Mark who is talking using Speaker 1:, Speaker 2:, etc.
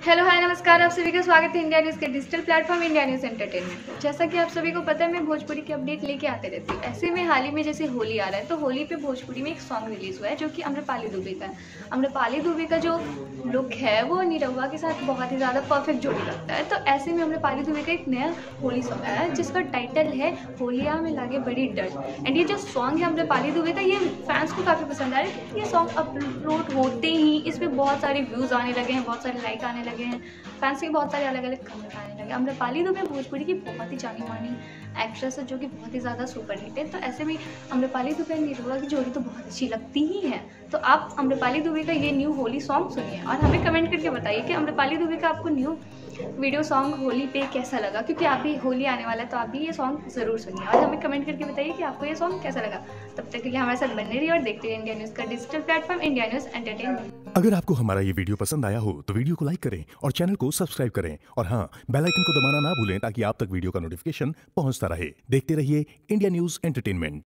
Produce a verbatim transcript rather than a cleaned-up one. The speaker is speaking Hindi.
Speaker 1: हेलो हाय नमस्कार, आप सभी का स्वागत है इंडिया न्यूज़ के digital platform India news entertainment में। जैसा कि आप सभी को पता है, मैं भोजपुरी की अपडेट लेके आते रहती हूँ। ऐसे में हाल ही में जैसे होली आ रहा है, तो होली पे भोजपुरी में एक सॉन्ग रिलीज़ हुआ है जो कि आम्रपाली दुबे का है। आम्रपाली दुबे का जो लुक है वो निरहुआ के साथ बहुत ही ज़्यादा परफेक्ट जोड़ी लगता है। तो ऐसे में आम्रपाली दुबे का एक नया होली सॉन्ग आया है जिसका टाइटल है होलिया में लागे बड़ी डर। एंड ये जो सॉन्ग है आम्रपाली दुबे का, ये फैंस को काफ़ी पसंद आ रहा है क्योंकि ये सॉन्ग अपलोड होते ही इसमें बहुत सारे व्यूज़ आने लगे हैं, बहुत सारे लाइक आने लगे हैं, फैंस के बहुत सारे अलग अलग कमेंट आने लगे। आम्रपाली दुबे भोजपुरी की बहुत ही जानी मानी एक्ट्रेस है जो कि बहुत ही ज़्यादा सुपर हिट है। तो ऐसे में आम्रपाली दुबे और निरहुआ की जोड़ी तो बहुत अच्छी लगती ही है। तो आप आम्रपाली दुबे का ये न्यू होली सॉन्ग सुनिए और हमें कमेंट करके बताइए कि आम्रपाली दुबे का आपको न्यू वीडियो सॉन्ग होली पे कैसा लगा, क्योंकि आप भी होली आने वाला है तो आप भी ये सॉन्ग ज़रूर सुनिए और हमें कमेंट करके बताइए कि आपको ये सॉन्ग कैसा लगा। तब तक के लिए हमारे साथ बने रहिए और देखते रहिए इंडिया न्यूज़ का digital platform India news entertainment.
Speaker 2: अगर आपको हमारा ये वीडियो पसंद आया हो तो वीडियो को लाइक करें और चैनल को सब्सक्राइब करें और हाँ, बेल आइकन को दबाना ना भूलें ताकि आप तक वीडियो का नोटिफिकेशन पहुंचता रहे। देखते रहिए इंडिया न्यूज़ एंटरटेनमेंट।